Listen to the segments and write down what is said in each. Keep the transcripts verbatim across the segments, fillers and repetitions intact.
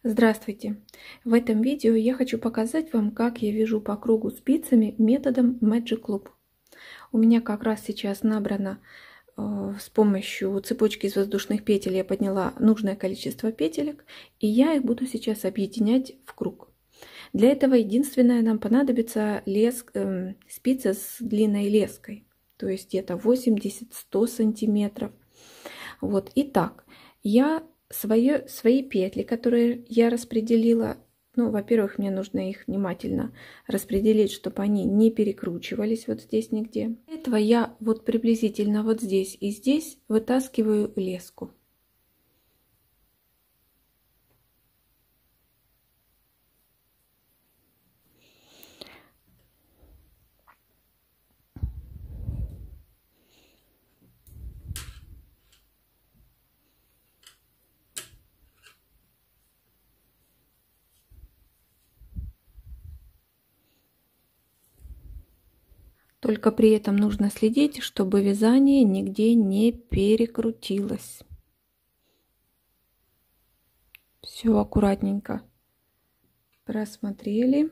Здравствуйте! В этом видео я хочу показать вам, как я вяжу по кругу спицами методом Magic Loop. У меня как раз сейчас набрано э, с помощью цепочки из воздушных петель, я подняла нужное количество петелек, и я их буду сейчас объединять в круг. Для этого единственное нам понадобится лес, э, спицы с длинной леской, то есть где-то восемьдесят-сто сантиметров. Вот, итак, я Свои, свои петли, которые я распределила, ну, во-первых, мне нужно их внимательно распределить, чтобы они не перекручивались вот здесь нигде. Для этого я вот приблизительно вот здесь и здесь вытаскиваю леску. Только при этом нужно следить, чтобы вязание нигде не перекрутилось. Все аккуратненько просмотрели.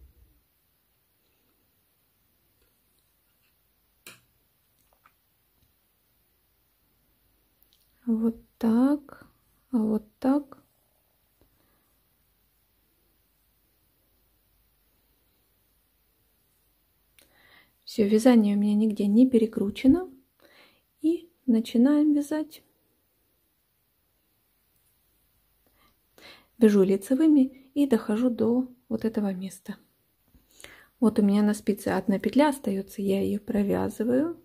Вот так, вот так. Все, вязание у меня нигде не перекручено. И начинаем вязать. Вяжу лицевыми и дохожу до вот этого места. Вот у меня на спице одна петля остается, я ее провязываю.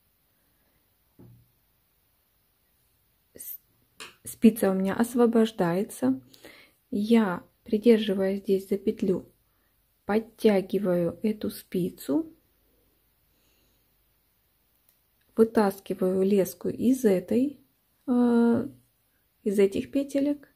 Спица у меня освобождается. Я, придерживая здесь за петлю, подтягиваю эту спицу. Вытаскиваю леску из этой, э, из этих петелек.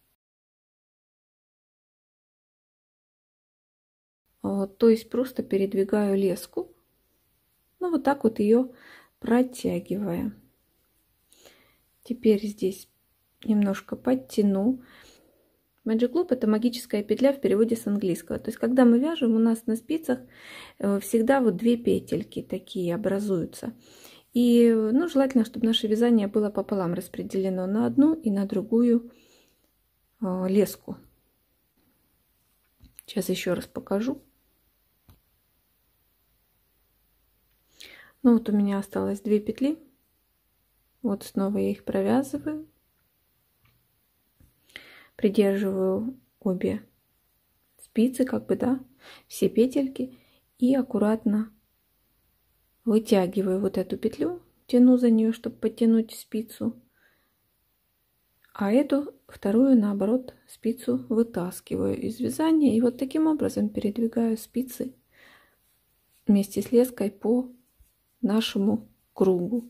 Вот, то есть просто передвигаю леску. Ну, вот так вот ее протягивая. Теперь здесь немножко подтяну. Magic Loop — это магическая петля в переводе с английского. То есть, когда мы вяжем, у нас на спицах всегда вот две петельки такие образуются. И, ну, желательно, чтобы наше вязание было пополам распределено на одну и на другую э, леску. Сейчас еще раз покажу. Ну вот у меня осталось две петли. Вот снова я их провязываю. Придерживаю обе спицы, как бы, да, все петельки. И аккуратно вытягиваю вот эту петлю, тяну за нее, чтобы подтянуть спицу, а эту вторую, наоборот, спицу вытаскиваю из вязания, и вот таким образом передвигаю спицы вместе с леской по нашему кругу.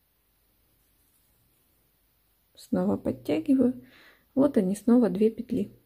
Снова подтягиваю, вот они, снова две петли.